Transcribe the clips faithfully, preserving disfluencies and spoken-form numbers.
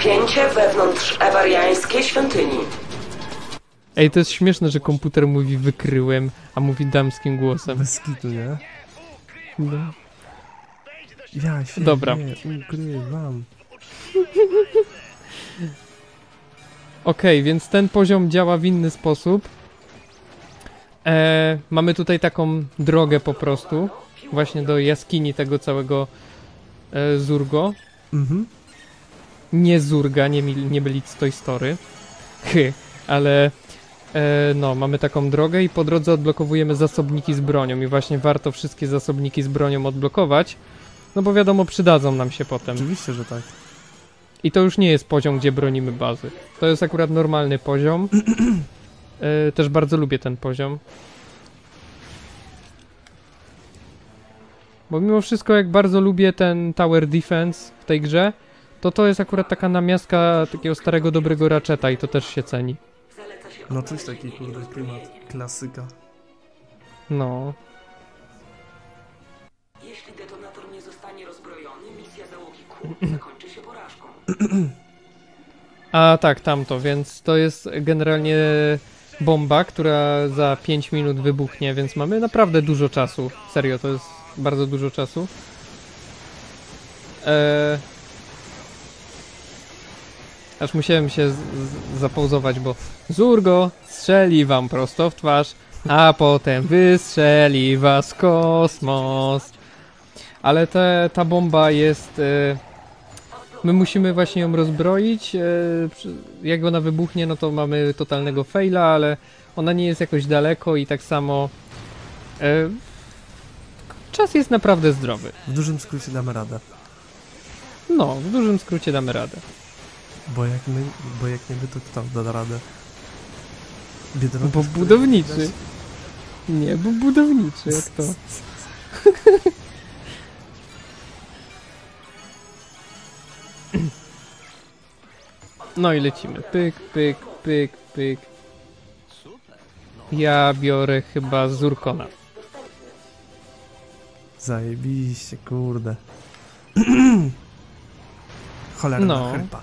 Napięcie wewnątrz ewariańskiej świątyni. Ej, to jest śmieszne, że komputer mówi wykryłem, a mówi damskim głosem. Bez kitu, nie? No. Ja się Dobra. nie ukrywam. Okej, okay, więc ten poziom działa w inny sposób. E, mamy tutaj taką drogę po prostu. Właśnie do jaskini tego całego e, Zurgo. Mhm. Nie Zurga, nie, nie mylić z Toy Story. Hy, ale e, no, mamy taką drogę i po drodze odblokowujemy zasobniki z bronią i właśnie warto wszystkie zasobniki z bronią odblokować, no bo wiadomo, przydadzą nam się potem. Oczywiście, że tak. I to już nie jest poziom, gdzie bronimy bazy. To jest akurat normalny poziom. e, też bardzo lubię ten poziom. Bo mimo wszystko, jak bardzo lubię ten Tower Defense w tej grze, to to jest akurat taka namiastka takiego starego, dobrego Ratcheta i to też się ceni. No coś taki, kurde, klimat. Klasyka. No. Jeśli detonator nie zostanie rozbrojony, misja załogi Q zakończy się porażką. A tak, tamto, więc to jest generalnie bomba, która za pięć minut wybuchnie, więc mamy naprawdę dużo czasu. Serio, to jest bardzo dużo czasu. Eee... Aż musiałem się z z zapauzować, bo Zurgo strzeli wam prosto w twarz, a potem wystrzeli was kosmos. Ale te, ta bomba jest... E, my musimy właśnie ją rozbroić. E, jak ona wybuchnie, no to mamy totalnego faila, ale ona nie jest jakoś daleko i tak samo... E, czas jest naprawdę zdrowy. W dużym skrócie damy radę. No, w dużym skrócie damy radę. Bo jak my, bo jak nie my, to kto da radę? Biedronka, Bo budowniczy. Nie, bo budowniczy, jak to. No i lecimy. Pyk, pyk, pyk, pyk. Ja biorę chyba Zurkona. Zajebiście, kurde. Cholerna No. chrypa.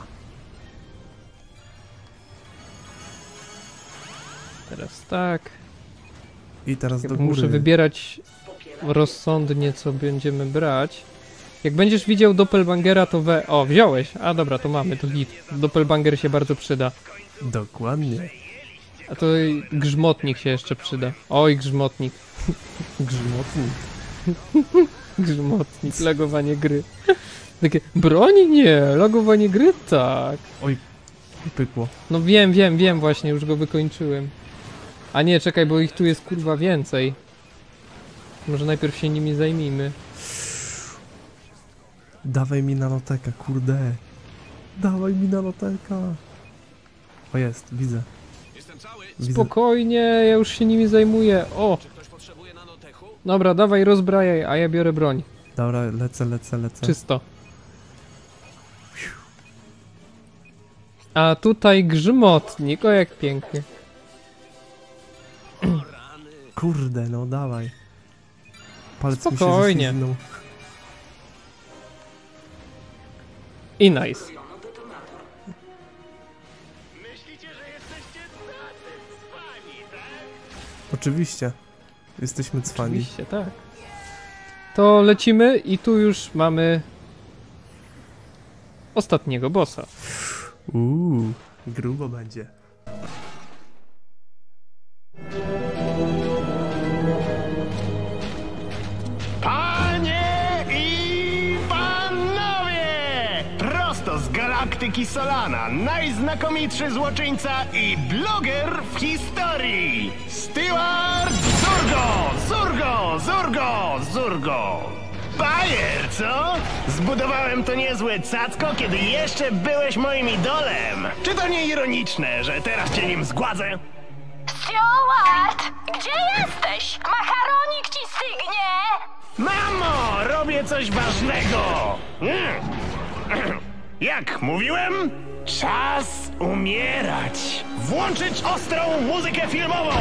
Teraz tak. I teraz Ja do góry. muszę wybierać rozsądnie, co będziemy brać. Jak będziesz widział Doppelbangera, to we... O, wziąłeś. A dobra, to mamy, to git. Doppelbanger się bardzo przyda. Dokładnie. A to grzmotnik się jeszcze przyda. Oj, grzmotnik. Grzmotnik. Grzmotnik, logowanie gry. Takie, broni nie, logowanie gry tak. Oj, pykło. No wiem, wiem, wiem właśnie, już go wykończyłem. A nie, czekaj, bo ich tu jest kurwa więcej. Może najpierw się nimi zajmijmy. Dawaj mi nanoteka, kurde. Dawaj mi nanoteka. O jest, widzę. widzę. Spokojnie, ja już się nimi zajmuję. O! Dobra, dawaj, rozbrajaj, a ja biorę broń. Dobra, lecę, lecę, lecę. Czysto. A tutaj grzmotnik, o jak pięknie. Kurde, no dawaj. Palec Spokojnie. mi się ześlizgnął. I nice. Oczywiście. Jesteśmy cwani. Oczywiście, tak. To lecimy i tu już mamy ostatniego bossa. Uuu, grubo będzie. Panie i panowie! Prosto z galaktyki Solana, najznakomitszy złoczyńca i bloger w historii! Steward Zurgo! Zurgo! Zurgo! Zurgo! Bajer, co? Zbudowałem to niezłe cacko, kiedy jeszcze byłeś moim idolem. Czy to nie ironiczne, że teraz cię nim zgładzę? Steward! Gdzie jesteś? Makaronik ci stygnie! Mamo, robię coś ważnego! Mm. Jak mówiłem? Czas umierać! Włączyć ostrą muzykę filmową!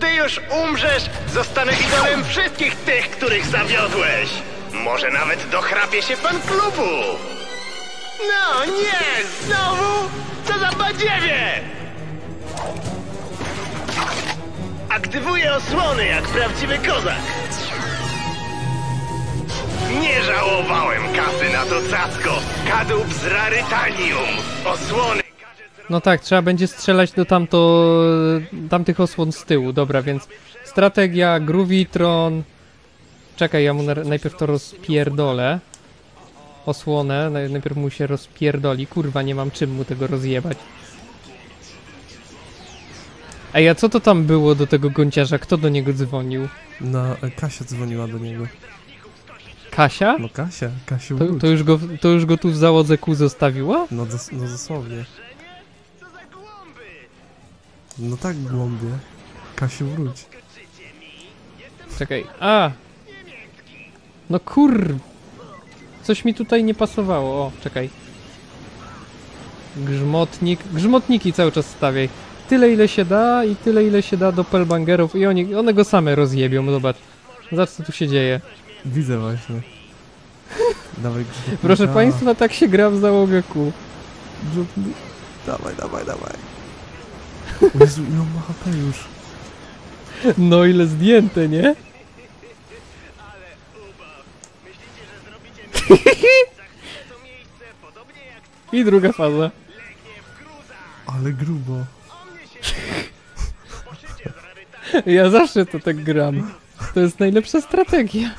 ty już umrzesz, zostanę idolem wszystkich tych, których zawiodłeś. Może nawet dochrapię się fan klubu. No nie, znowu? Co za badziewie! Aktywuję osłony jak prawdziwy kozak. Nie żałowałem kasy na to cacko. Kadłub z rarytanium. Osłony. No tak, trzeba będzie strzelać do tamto, tamtych osłon z tyłu. Dobra, więc strategia, Groovitron. Czekaj, ja mu na, najpierw to rozpierdolę. Osłonę, naj, najpierw mu się rozpierdoli. Kurwa, nie mam czym mu tego rozjebać. Ej, a co to tam było do tego gąciarza? Kto do niego dzwonił? No, e, Kasia dzwoniła do niego. Kasia? No Kasia, Kasiu To, wróć. to, już go, to już go tu w załodze kół zostawiła? No, dos no dosłownie. No tak, głąbie. Kasiu wróć. Czekaj, a! No kur... Coś mi tutaj nie pasowało, o, czekaj. Grzmotnik, grzmotniki cały czas stawiaj. Tyle ile się da i tyle ile się da do pelbangerów i oni, one go same rozjebią, zobacz. Zobacz co tu się dzieje. Widzę właśnie. Dawaj, grzmotnika. Proszę państwa, tak się gra w załogę kół. Grzmotnik. Dawaj, dawaj, dawaj. O Jezu, ile on ma H P już. No ile zdjęte, nie? I druga faza. Ale grubo. Ja zawsze to tak gram. To jest najlepsza strategia.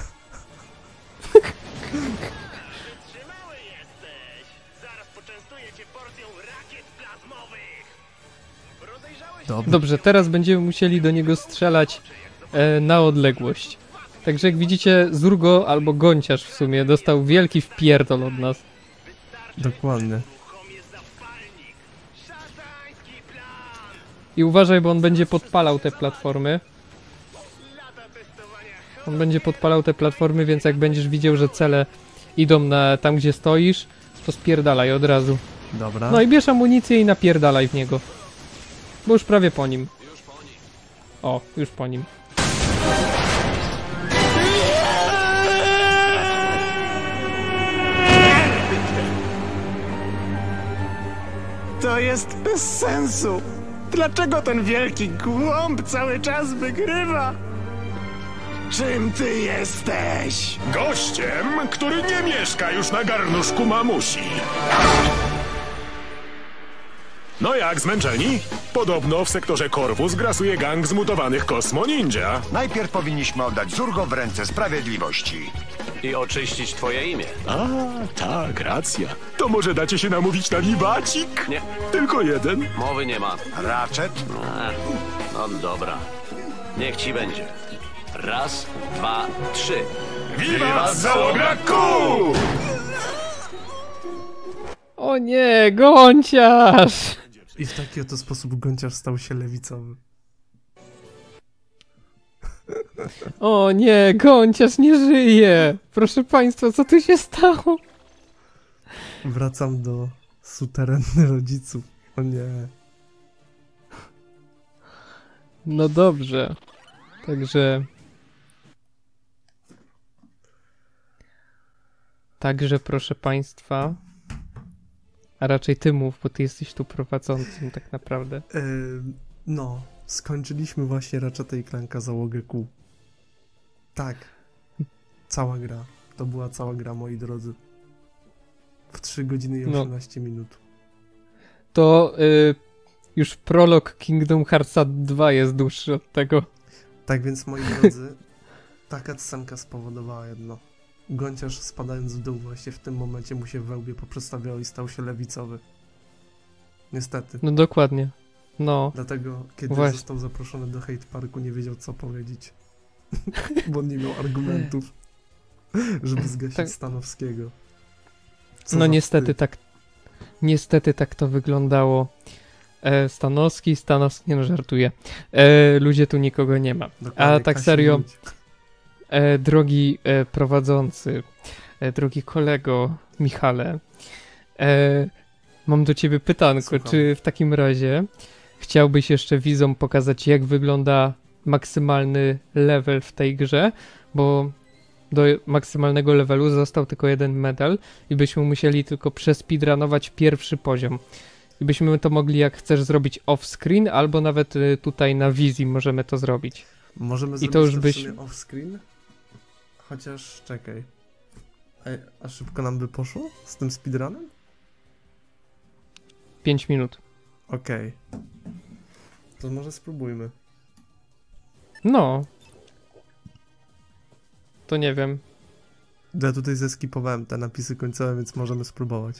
Dobra. Dobrze, teraz będziemy musieli do niego strzelać e, na odległość. Także jak widzicie, Zurgo albo Gąciarz w sumie dostał wielki wpierdol od nas. Dokładnie. I uważaj, bo on będzie podpalał te platformy. On będzie podpalał te platformy, więc jak będziesz widział, że cele idą na tam, gdzie stoisz, to spierdalaj od razu. Dobra. No i bierz amunicję i napierdalaj w niego. Bo już prawie po nim. O, już po nim. To jest bez sensu. Dlaczego ten wielki głąb cały czas wygrywa? Czym ty jesteś? Gościem, który nie mieszka już na garnuszku mamusi. No jak, zmęczeni? Podobno w sektorze Corvus grasuje gang zmutowanych Kosmo Ninja. Najpierw powinniśmy oddać Zurgo w ręce sprawiedliwości. I oczyścić twoje imię. A, tak, racja. To może dacie się namówić na liwacik? Nie. Tylko jeden? Mowy nie ma. Ratchet? Ech, no dobra. Niech ci będzie. Raz, dwa, trzy. Wiwat załoga kół! O nie, Gąciarz! I w taki oto sposób Gąciarz stał się lewicowy. O nie, Gąciarz nie żyje! Proszę państwa, co tu się stało? Wracam do suterenny rodziców. O nie. No dobrze. Także... Także proszę państwa... A raczej ty mów, bo ty jesteś tu prowadzącym tak naprawdę. Yy, no, skończyliśmy właśnie Ratcheta i Clanka załogę kół. Tak. Cała gra. To była cała gra, moi drodzy. W trzy godziny i No. osiemnaście minut. To y, już prolog Kingdom Heartsa dwa jest dłuższy od tego. Tak więc, moi drodzy, ta cutscenka spowodowała jedno. Gąciarz spadając w dół właśnie w tym momencie mu się we łbie poprzestawiał i stał się lewicowy. Niestety. No dokładnie. No. Dlatego, kiedy Właśnie. został zaproszony do Hate Parku, nie wiedział co powiedzieć. Bo on nie miał argumentów, żeby zgasić Tak. Stanowskiego. Co No za niestety wstyd. tak. Niestety tak to wyglądało. E, Stanowski, Stanowski, nie no żartuję. E, ludzie tu nikogo nie ma. Dokładnie, A tak Kasiu serio, wróć. e, drogi e, prowadzący, e, drogi kolego Michale, e, mam do ciebie pytanko, Słucham. czy w takim razie chciałbyś jeszcze widzom pokazać, jak wygląda maksymalny level w tej grze, bo do maksymalnego levelu został tylko jeden medal i byśmy musieli tylko przespeedrunować pierwszy poziom. I byśmy to mogli, jak chcesz, zrobić off-screen, albo nawet y, tutaj na wizji możemy to zrobić. Możemy I zrobić to już to byś... w sumie off-screen? Chociaż, czekaj. Ej, a szybko nam by poszło z tym speedrunem? pięć minut. Okej. Okay. To może spróbujmy. No. To nie wiem. Ja tutaj zeskipowałem te napisy końcowe, więc możemy spróbować.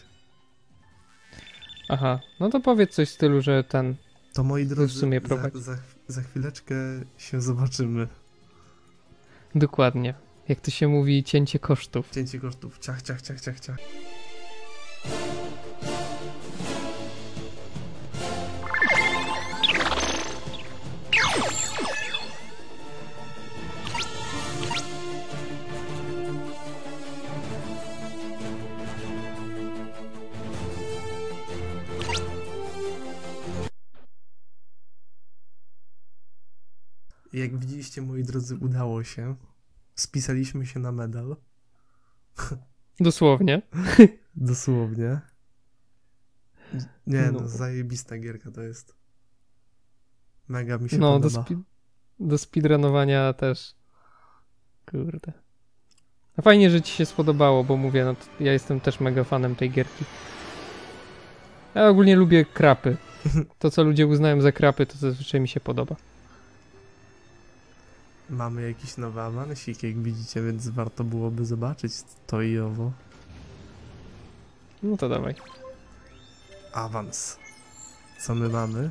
Aha, no to powiedz coś w stylu, że ten... To moi drodzy, w sumie za, prowadzi. za, za chwileczkę się zobaczymy. Dokładnie. Jak to się mówi, cięcie kosztów. Cięcie kosztów. Ciach, ciach, ciach, ciach, ciach. Jak widzieliście, moi drodzy, udało się. Spisaliśmy się na medal. Dosłownie. Dosłownie. Nie, no, No. zajebista gierka to jest. Mega mi się No, do, podoba. spi- do speedrunowania też. Kurde. No fajnie, że ci się spodobało, bo mówię, no to ja jestem też mega fanem tej gierki. Ja ogólnie lubię krapy. To, co ludzie uznają za krapy, to zazwyczaj mi się podoba. Mamy jakiś nowy awansik, jak widzicie, więc warto byłoby zobaczyć to i owo. No to dawaj. Awans. Co my mamy?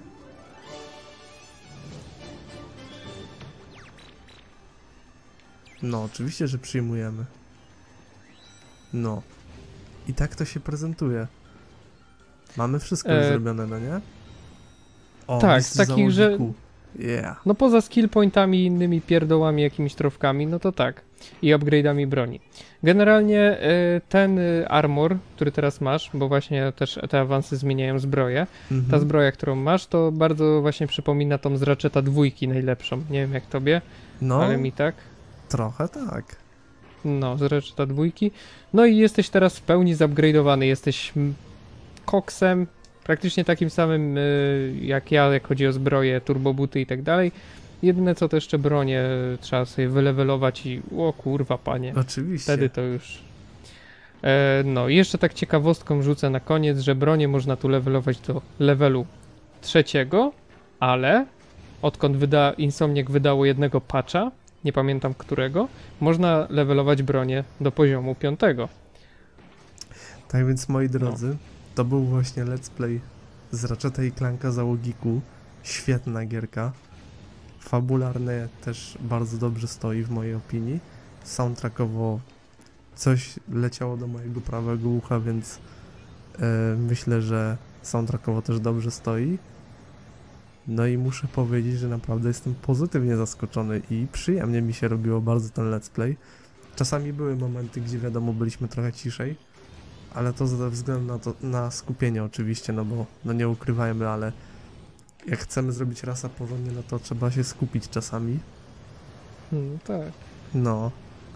No, oczywiście, że przyjmujemy. No. I tak to się prezentuje. Mamy wszystko E... zrobione, no nie? O, Tak, list z takich, że- załogiku. Yeah. No poza skill pointami i innymi pierdołami, jakimiś trofkami, no to tak. I upgrade'ami broni. Generalnie y, ten y, armor, który teraz masz, bo właśnie też te awansy zmieniają zbroję. Mhm. Ta zbroja, którą masz, to bardzo właśnie przypomina tą z Ratcheta dwójki najlepszą. Nie wiem jak tobie, No, ale mi tak. trochę tak. No, z Ratcheta dwójki. No i jesteś teraz w pełni zupgrade'owany. Jesteś mm, koksem, praktycznie takim samym y, jak ja, jak chodzi o zbroję, turbobuty i tak dalej. Jedyne co to jeszcze bronię trzeba sobie wylewelować i o kurwa panie, Oczywiście. wtedy to już... E, no i jeszcze tak ciekawostką rzucę na koniec, że bronię można tu levelować do levelu trzeciego, ale odkąd wyda, Insomniac wydało jednego patcha, nie pamiętam którego, można levelować bronię do poziomu piątego. Tak więc, moi No. drodzy, to był właśnie let's play z Ratcheta i Clanka Załogiku. Świetna gierka. Fabularnie też bardzo dobrze stoi w mojej opinii. Soundtrackowo coś leciało do mojego prawego ucha, więc e, myślę, że soundtrackowo też dobrze stoi. No i muszę powiedzieć, że naprawdę jestem pozytywnie zaskoczony i przyjemnie mi się robiło bardzo ten let's play. Czasami były momenty, gdzie wiadomo, byliśmy trochę ciszej, ale to ze względu na, to, na skupienie oczywiście, no bo no nie ukrywajmy, ale jak chcemy zrobić rasa porządnie, no to trzeba się skupić czasami. Hmm, tak. No.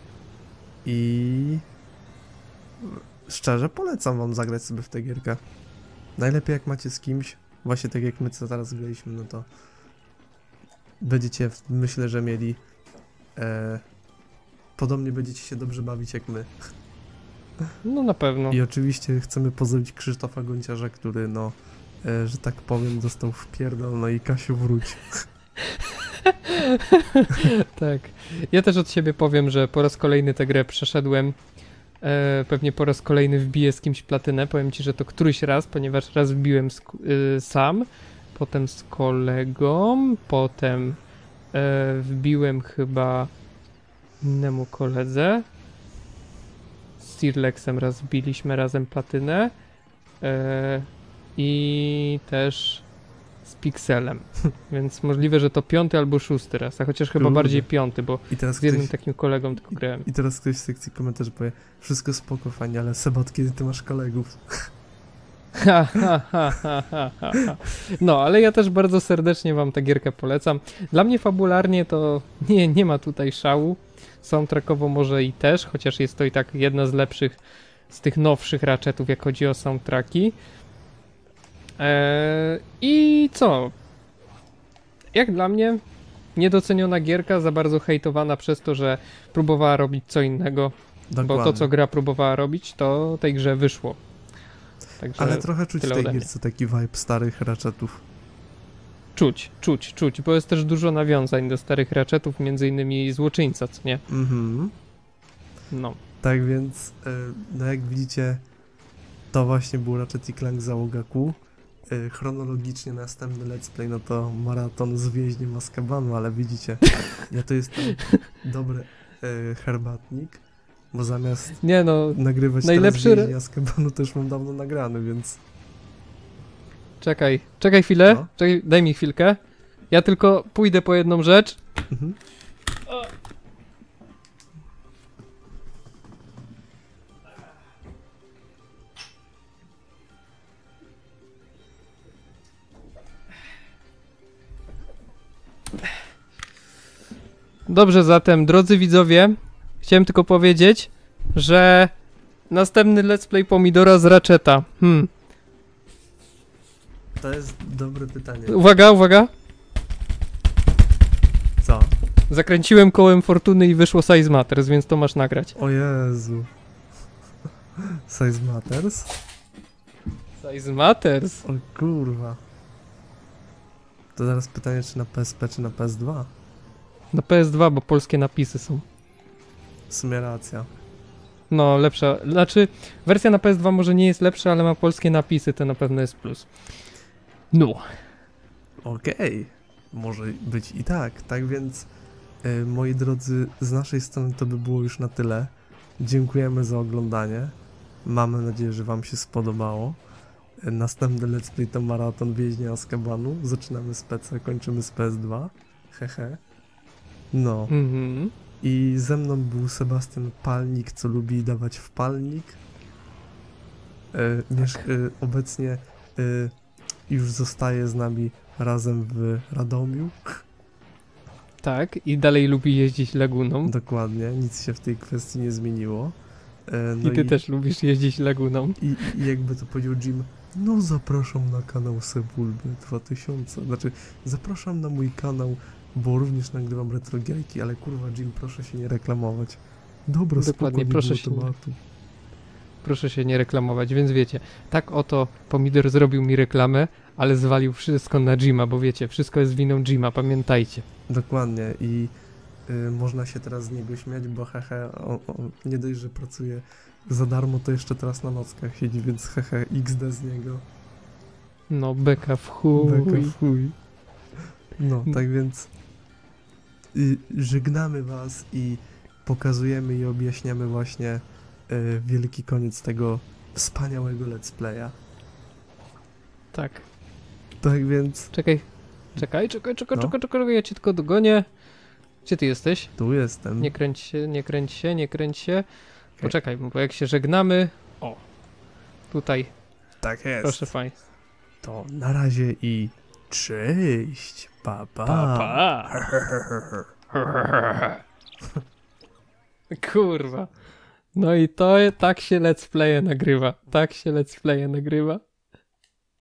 I szczerze polecam wam zagrać sobie w tę gierkę. Najlepiej jak macie z kimś, właśnie tak jak my co teraz graliśmy, no to będziecie, myślę, że mieli e, podobnie będziecie się dobrze bawić jak my. No na pewno. I oczywiście chcemy pozdrowić Krzysztofa Gonciarza, który no, e, że tak powiem, dostał w pierdol, no i Kasiu wróć. Tak. Ja też od siebie powiem, że po raz kolejny tę grę przeszedłem. E, pewnie po raz kolejny wbiję z kimś platynę. Powiem ci, że to któryś raz, ponieważ raz wbiłem z, y, sam, potem z kolegą, potem e, wbiłem chyba innemu koledze. Z Sirlexem raz wbiliśmy razem platynę. E, I też z Pixelem. Więc możliwe, że to piąty albo szósty raz, a chociaż chyba Kurde. bardziej piąty, bo I teraz z jednym ktoś, takim kolegą tylko grałem. i teraz ktoś w sekcji komentarzy powie, wszystko spoko, fajnie, ale Sebot, kiedy ty masz kolegów? Ha, ha, ha, ha, ha, ha. No, ale ja też bardzo serdecznie wam tę gierkę polecam. Dla mnie fabularnie to nie, nie ma tutaj szału. Soundtrackowo może i też, chociaż jest to i tak jedna z lepszych, z tych nowszych Ratchetów, jak chodzi o soundtracki. Eee, I co? Jak dla mnie niedoceniona gierka, za bardzo hejtowana przez to, że próbowała robić co innego. Dokładnie. Bo to, co gra próbowała robić, to tej grze wyszło. Także Ale trochę czuć w tyle tej ode mnie. gierce taki vibe starych Ratchetów. Czuć, czuć, czuć, bo jest też dużo nawiązań do starych Ratchetów, między innymi Złoczyńca, co nie? Mhm. No. Tak więc, e, no jak widzicie, to właśnie był Ratchet i Clank Załoga Q. E, Chronologicznie następny let's play, no to maraton z więźniem Azkabanu, ale widzicie, ja to jestem dobry e, herbatnik, bo zamiast Nie no, nagrywać najlepszy teraz re- więźnia Azkabanu też mam dawno nagrany, więc czekaj, czekaj chwilę, No. czekaj, daj mi chwilkę. Ja tylko pójdę po jedną rzecz. mhm. Dobrze, zatem, drodzy widzowie, chciałem tylko powiedzieć, że następny let's play Pomidora z Ratcheta. Hmm. To jest dobre pytanie. Uwaga, uwaga. Co? Zakręciłem kołem fortuny i wyszło Size Matters, więc to masz nagrać. O Jezu. Size Matters? Size Matters? O kurwa. To zaraz pytanie, czy na P S P, czy na P S dwa? Na P S dwa, bo polskie napisy są. W sumie racja. No, lepsza. Znaczy, wersja na P S dwa może nie jest lepsza, ale ma polskie napisy, to na pewno jest plus. No. Okej. Może być i tak. Tak więc, e, moi drodzy, z naszej strony to by było już na tyle. Dziękujemy za oglądanie. Mamy nadzieję, że wam się spodobało. E, następny let's play to maraton Więźnia Azkabanu. Zaczynamy z P C, kończymy z P S dwa. Hehe. No. Mhm. I ze mną był Sebastian Palnik, co lubi dawać w palnik. E, miesz, e, obecnie e, już zostaje z nami razem w Radomiu. Tak, i dalej lubi jeździć Laguną. Dokładnie, nic się w tej kwestii nie zmieniło. E, no I ty też lubisz jeździć Laguną. I, I jakby to powiedział Jim, no zapraszam na kanał Sebulby dwa tysiące. Znaczy, zapraszam na mój kanał, bo również nagrywam retrogierki, ale kurwa Jim, proszę się nie reklamować. Dobra, Dokładnie, spoko, proszę nie się było nie- tematu. Proszę się nie reklamować, więc wiecie, tak oto Pomidor zrobił mi reklamę, ale zwalił wszystko na Jima, bo wiecie, wszystko jest winą Jima, pamiętajcie. Dokładnie i y, można się teraz z niego śmiać, bo hehe, on, on nie dość, że pracuje za darmo, to jeszcze teraz na nockach siedzi, więc hehe, iks de z niego. No, beka w chuj. Beka w chuj. No, tak więc y, żegnamy was i pokazujemy i objaśniamy właśnie y, wielki koniec tego wspaniałego let's playa. Tak. Tak więc Czekaj, czekaj, czekaj, czekaj, No. czekaj, czekaj, ja cię tylko dogonię. Gdzie ty jesteś? tu jestem. Nie kręć się, nie kręć się, nie kręć się. Poczekaj, bo jak się żegnamy... O, tutaj, Tak jest. proszę państwa. To na razie i cześć. Pa pa. Pa, pa. Kurwa. No i to tak się let's playe nagrywa. Tak się let's playe nagrywa.